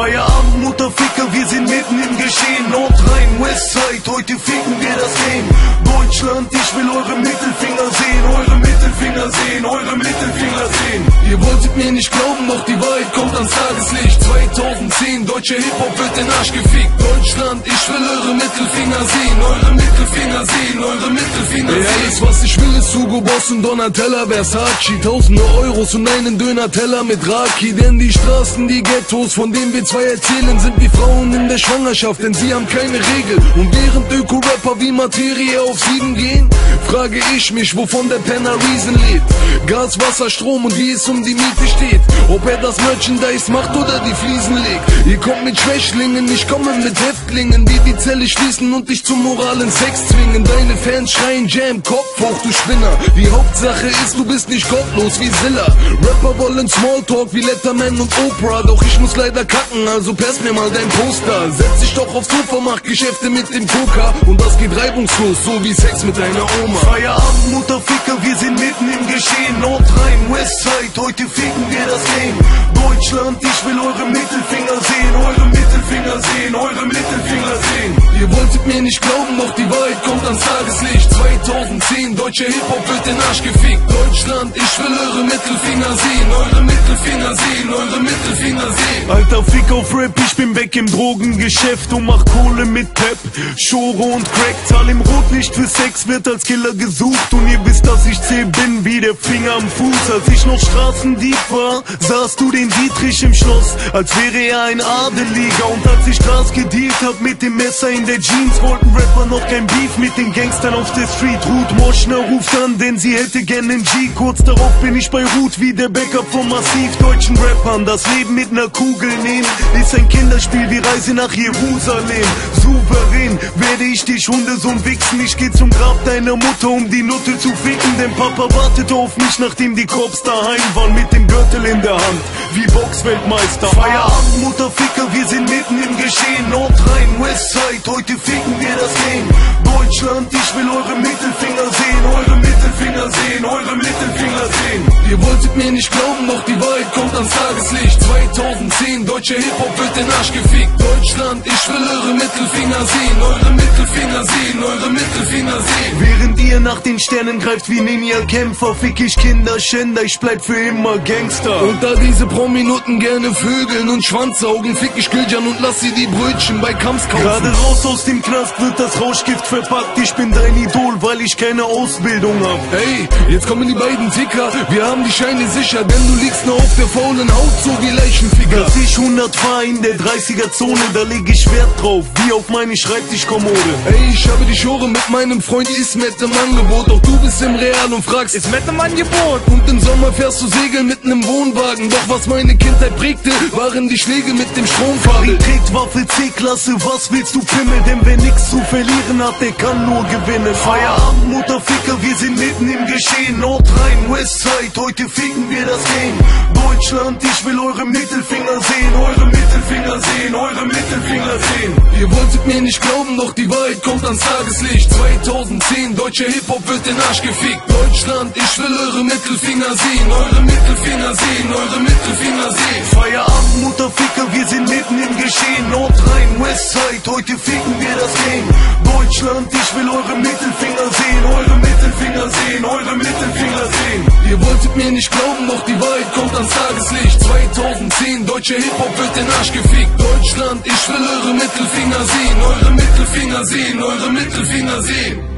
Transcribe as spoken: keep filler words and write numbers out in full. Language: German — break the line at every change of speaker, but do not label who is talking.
Feierabend, Mutterficker, wir sind mitten im Geschehen. Nordrhein, Westside, heute ficken wir das Game. Deutschland, ich will eure Mittelfinger sehen, eure Mittelfinger sehen, eure Mittelfinger sehen.
Ihr wolltet mir nicht glauben, doch die Wahrheit kommt ans Tageslicht. zweitausendzehn, deutscher Hip-Hop wird den Arsch gefickt. Deutschland, ich will eure Mittelfinger sehen, eure Mittelfinger sehen, eure Mittelfinger sehen. Ja, alles was ich will ist Hugo Boss und Donatella Versace. Tausende Euros und einen Döner-Teller mit Raki. Denn die Straßen, die Ghettos, von denen wir zwei erzählen, sind wie Frauen in der Schwangerschaft, denn sie haben keine Regel. Und während Öko-Rapper wie Materie auf sieben gehen, frage ich mich, wovon der Penner Reason lebt. Gas, Wasser, Strom und wie es um die Miete steht. Ob er das Merchandise macht oder die Fliesen legt. Ihr kommt mit Schwächlingen, ich komme mit Häftlingen, die die Zelle schließen und dich zum moralen Sex zwingen. Deine Fans schreien Jam, Kopf hoch, du Spinner. Die Hauptsache ist, du bist nicht gottlos wie Zilla. Rapper wollen Smalltalk wie Letterman und Oprah. Doch ich muss leider kacken, also pass mir mal dein Poster. Setz dich doch aufs Sofa, mach Geschäfte mit dem Coca. Und das geht reibungslos, so wie Sex mit deiner Oma.
Feierabend, Mutterficker, wir sind mitten im Geschehen. Nordrhein, Westside, heute ficken wir das Game. Deutschland, ich will eure Mittelfinger sehen, eure Mittelfinger sehen, eure Mittelfinger sehen.
Ihr wolltet mir nicht glauben, doch die Wahrheit kommt ans Tageslicht. zweitausendzehn, deutscher Hip-Hop wird den Arsch gefickt. Deutschland, ich will eure Mittelfinger sehen, eure Mittelfinger sehen, eure Mittelfinger sehen.
Alter Fick auf Rap, ich bin weg im Drogengeschäft und mach Kohle mit Pep, Schore und Crack. Zahl im Rotlicht für Sex, wird als Killer gesucht. Und ihr wisst, dass ich zäh bin wie der Finger am Fuß. Als ich noch Straßendieb war, sahst du den Dietrich im Schloss, als wäre er ein Adeliger. Und als ich Gras gedealt hab mit dem Messer in der Jeans, wollten Rapper noch kein Beef mit den Gangstern auf der Street. Ruth Moschner ruft an, denn sie hätte gern einen G. Kurz darauf bin ich bei Ruth wie der Backup von massiv deutschen Rappern. Das Leben mit ner Kugel nehmen ist ein Kinderspiel wie Reise nach Jerusalem. Souverän werde ich dich Hundesohn wichsen. Ich geh zum Grab deiner Mutter, um die Nutte zu ficken. Denn Papa wartete auf mich, nachdem die Cops daheim waren, mit dem Gürtel in der Hand, wie Boxweltmeister. Feierabend, Mutterficker, wir sind mitten im Geschehen. Nordrhein, Westside, heute ficken wir das Game. Deutschland, ich will eure Mittelfinger sehen, eure Mittelfinger sehen, eure Mittelfinger sehen.
Ihr wolltet mir nicht glauben, doch die Wahrheit kommt ans Tageslicht. zweitausendzehn, deutscher Hip-Hop wird den Arsch gefickt. Deutschland, ich will eure Mittelfinger sehen, eure Mittelfinger sehen, eure Mittelfinger sehen.
Während ihr nach den Sternen greift wie Ninja-Kämpfer, fick ich Kinderschänder, ich bleib für immer Gangster.
Und da diese Prominuten gerne vögeln und Schwanzaugen, fick ich Gülcan und lass sie die Brötchen bei Kamps kaufen.
Gerade raus aus dem Knast wird das Rauschgift verpackt. Ich bin dein Idol, weil ich keine Ausbildung hab.
Ey, jetzt kommen die beiden Ticker, wir haben die Scheine sicher, denn du liegst nur auf der faulen Haut, so wie Leichenficker.
Dass ich hundert fahr in der dreißiger-Zone, da leg ich Wert drauf, wie auf meine Schreibtischkommode.
Ey, ich habe die Schore mit meinem Freund Ismet im Angebot, doch du bist im Real und fragst,
Ismet im Angebot?
Und im Sommer fährst du segeln mit nem Wohnwagen, doch was meine Kindheit prägte, waren die Schläge mit dem Stromkabel.
Trägt Waffe C-Klasse, was willst du Pimmel? Denn wer nix zu verlieren hat, der kann nur gewinnen. Feierabend, Mutterficker, wir sind mitten im Geschehen. Nordrhein, Westside, heute ficken wir das Game. Deutschland, ich will eure Mittelfinger sehen, eure Mittelfinger sehen, eure Mittelfinger sehen.
Ihr wolltet mir nicht glauben, doch die Wahrheit kommt ans Tageslicht. zweitausendzehn, deutscher Hip-Hop wird den Arsch gefickt. Deutschland, ich will eure Mittelfinger sehen, eure Mittelfinger sehen, eure Mittelfinger sehen.
Feierabend, Mutterficker, wir sind mitten im Geschehen. Nordrhein, Westside, heute ficken wir das Game. Deutschland, ich will eure Mittelfinger sehen, eure Mittelfinger sehen, eure Mittelfinger sehen.
Ihr wolltet mir nicht glauben, doch die Wahrheit kommt ans Tageslicht. zweitausendzehn, deutscher Hip-Hop wird den Arsch gefickt. Deutschland, ich will eure Mittelfinger sehen, eure Mittelfinger sehen, eure Mittelfinger sehen.